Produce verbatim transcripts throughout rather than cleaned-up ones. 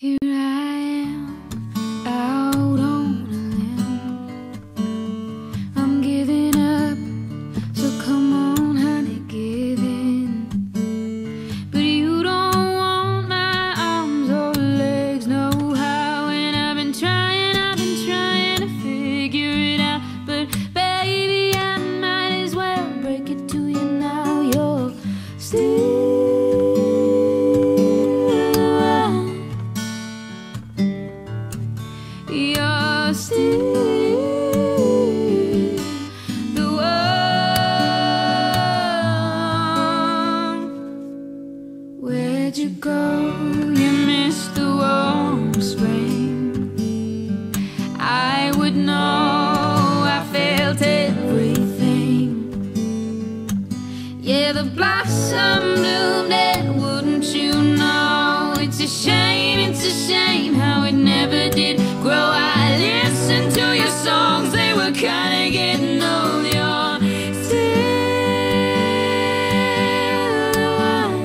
Here I am, out on a limb. I'm giving up, so come on, honey, give in. But you don't want my arms or legs, no how. And I've been trying, I've been trying to figure it out. But baby, I might as well break it to you now. You're still You're still the one. Where'd you go? You missed the warm spring. I would know, I felt everything. Yeah, the blossom bloomed, and wouldn't you know? It's a shame, it's a shame how it never did grow. I listened to your songs, they were kinda getting old. You're still the one.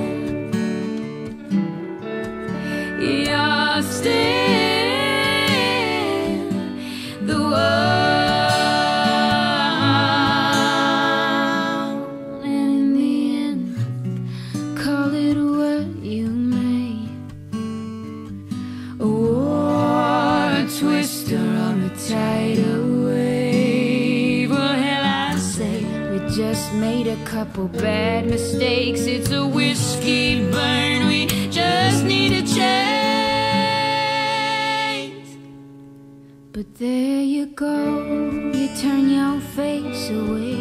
You're still the one. And in the end, call it what you may. A war, a twister, or a tidal wave. Well, hell, I say we just made a couple bad mistakes. It's a whiskey burn, we just need a chase. But there you go, you turn your face away.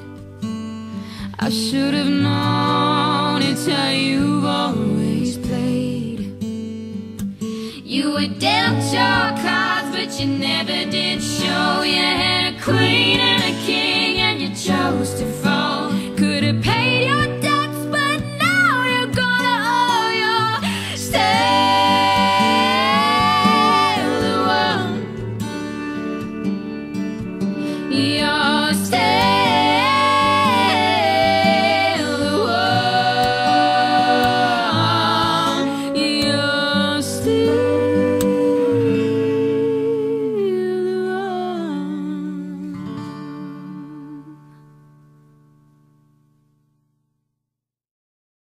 I should have known, it's how you've always played. You were dealt your cards, but you never did show. You had a queen and a king, and you chose to fall. Could have paid your debts, but now you're gonna owe. You're still the one. You're